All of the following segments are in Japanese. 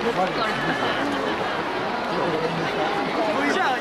じゃあ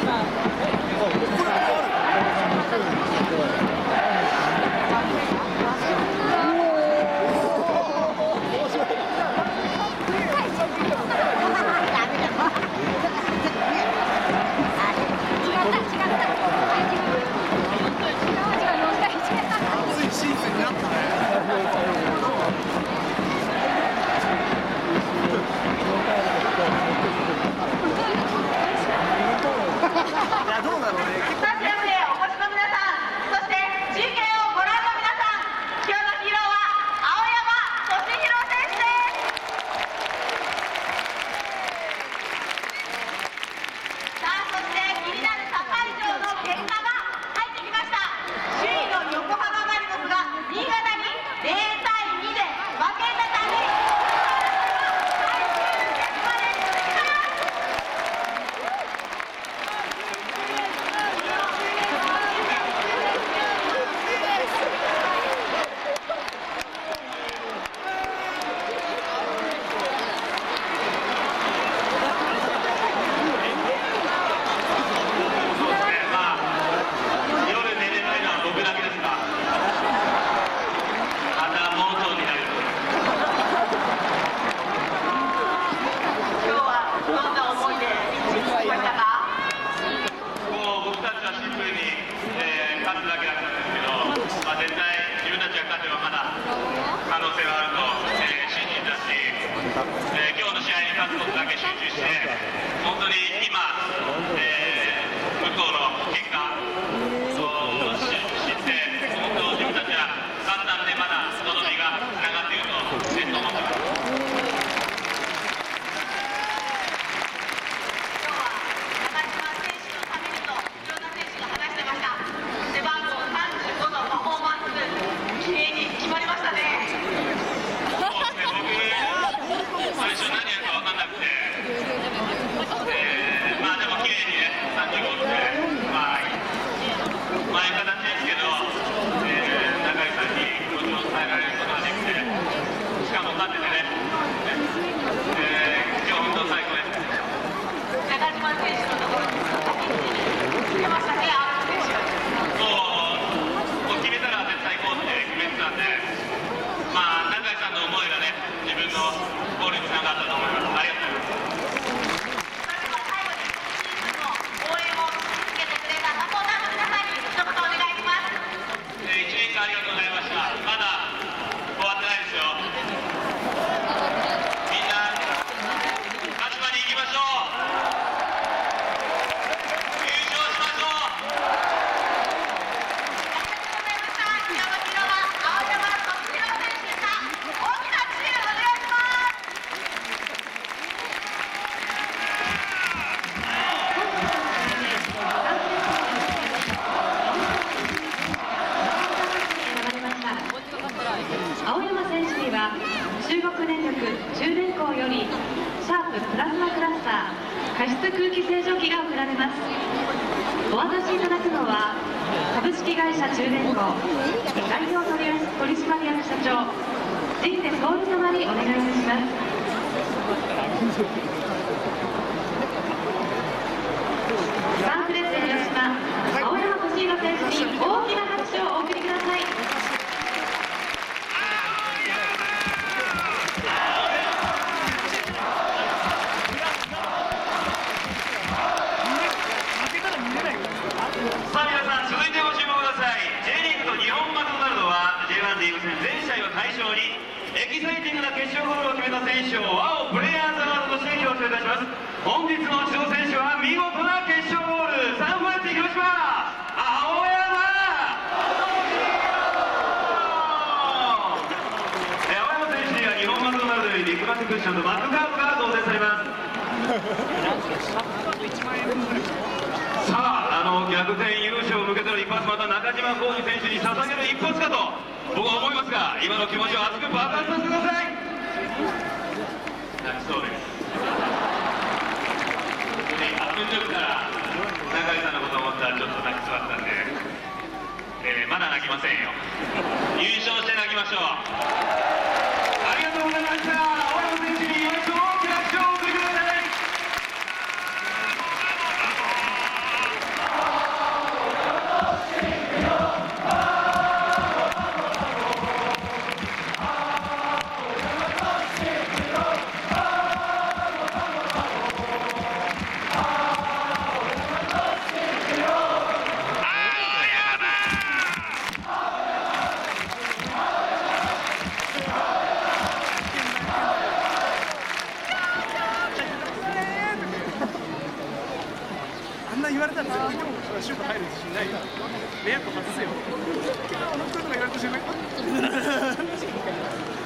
今日の試合に勝つことだけ集中して、本当に今、向こうの結果を知って、本当、自分たちは簡単でまだとどめがつながっていると思ってます。 中国電力中電工よりシャーププラズマクラスター加湿空気清浄機が贈られます。お渡しいただくのは株式会社中電工代表取締役社長神瀬徹様にお願いいたします。サンフレッチェ広島青山敏弘選手に大きな拍手をお送りください。 対象にエキサイティングな決勝ゴールを決めた選手を青プレイヤーズアワードとして表彰いたします。本日の指導選手は見事な決勝ゴール、サンフレッチェ広島青山選手には日本マクドナルドよりビッグマッククッションとマックカードが贈呈されます。さあ、逆転優勝を向けての一発、また中島浩二選手に捧げる一発かと僕は思いますが、今の気持ちを熱く爆発させてください。泣きそうです。アップの時から中井さんのことを思ったらちょっと泣きそうだったんで、まだ泣きませんよ。優勝して泣きましょう。ありがとうございました。青山選手に優勝を大きな拍手を。 な言われたら絶対今日もシュート入る自信ないよ。レイアップ外すよ。今日の人とか言われてしまい。